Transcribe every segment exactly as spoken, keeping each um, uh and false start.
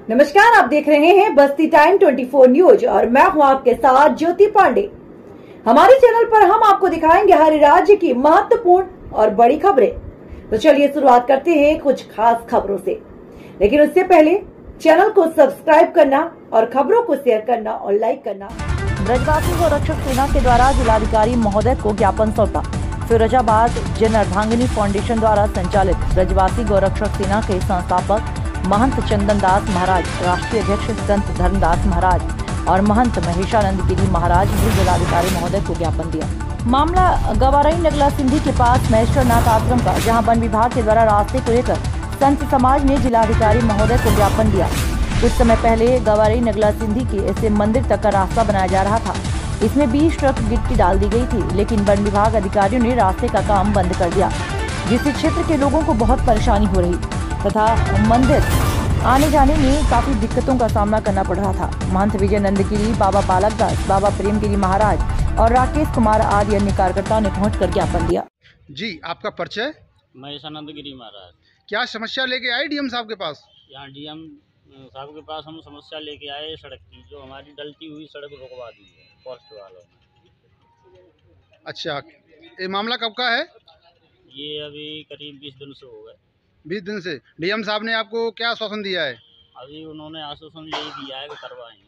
नमस्कार, आप देख रहे हैं बस्ती टाइम चौबीस न्यूज और मैं हूं आपके साथ ज्योति पांडे। हमारे चैनल पर हम आपको दिखाएंगे हर राज्य की महत्वपूर्ण और बड़ी खबरें। तो चलिए शुरुआत करते हैं कुछ खास खबरों से, लेकिन उससे पहले चैनल को सब्सक्राइब करना और खबरों को शेयर करना और लाइक करना। ब्रजवासी गौरक्षक सेना के द्वारा जिलाधिकारी महोदय को ज्ञापन सौंपा। फिरोजाबाद जन अर्धांगिनी फाउंडेशन द्वारा संचालित ब्रजवासी गौरक्षक सेना के संस्थापक महंत चंदन दास महाराज, राष्ट्रीय अध्यक्ष संत धर्मदास महाराज और महंत महेशानंद गिरी महाराज ने जिलाधिकारी महोदय को ज्ञापन दिया। मामला गवारई नगला सिंधी के पास महेश्वर नाथ आश्रम का, जहां वन विभाग के द्वारा रास्ते को लेकर संत समाज ने जिलाधिकारी महोदय को ज्ञापन दिया। कुछ समय पहले गवारई नगला सिंधी के ऐसे मंदिर तक का रास्ता बनाया जा रहा था। इसमें बीस ट्रक गिट्टी डाल दी गई थी, लेकिन वन विभाग अधिकारियों ने रास्ते का काम बंद कर दिया, जिससे क्षेत्र के लोगों को बहुत परेशानी हो रही तथा मंदिर आने जाने में काफी दिक्कतों का सामना करना पड़ रहा था। महंत विजयानंद गिरी, बाबा बालक दास, बाबा प्रेम गिरी महाराज और राकेश कुमार आदि अन्य कार्यकर्ताओं ने पहुंचकर ज्ञापन दिया। जी, आपका परिचय? महेशानंद गिरी महाराज। क्या समस्या लेके आए डीएम साहब के पास? यहाँ डीएम साहब के पास हम समस्या लेके आए सड़क की, जो हमारी डलती हुई सड़क रुकवा दी है फॉरेस्ट वालों ने। अच्छा, ये मामला कब का है? ये अभी करीब बीस दिन से हो गए। बीस दिन से। डीएम साहब ने आपको क्या आश्वासन दिया है? अभी उन्होंने आश्वासन यही दिया है कि करवाएंगे।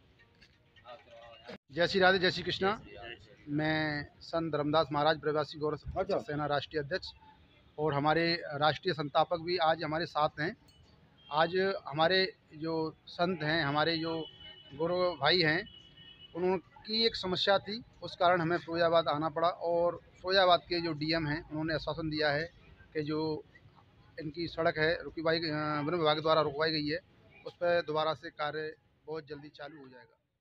जय श्री राधे, जय श्री कृष्णा। मैं संत धर्मदास महाराज ब्रजवासी गौरक्षक सेना राष्ट्रीय अध्यक्ष और हमारे राष्ट्रीय संस्थापक भी आज हमारे साथ हैं। आज हमारे जो संत हैं, हमारे जो गुरु भाई हैं, उनकी एक समस्या थी, उस कारण हमें फिरोजाबाद आना पड़ा। और फिरोजाबाद के जो डीएम हैं, उन्होंने आश्वासन दिया है कि जो इनकी सड़क है रुकवाई वन विभाग द्वारा रुकवाई गई है, उस पर दोबारा से कार्य बहुत जल्दी चालू हो जाएगा।